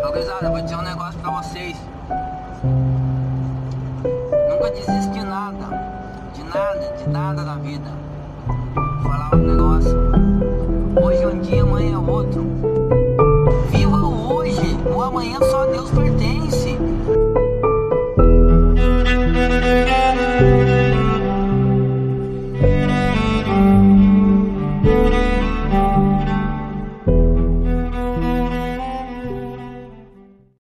Ô, gurizada, vou dizer um negócio pra vocês. Nunca desiste de nada da vida. Vou falar um negócio. Hoje é um dia, amanhã é outro. Viva o hoje, o amanhã só Deus pertence.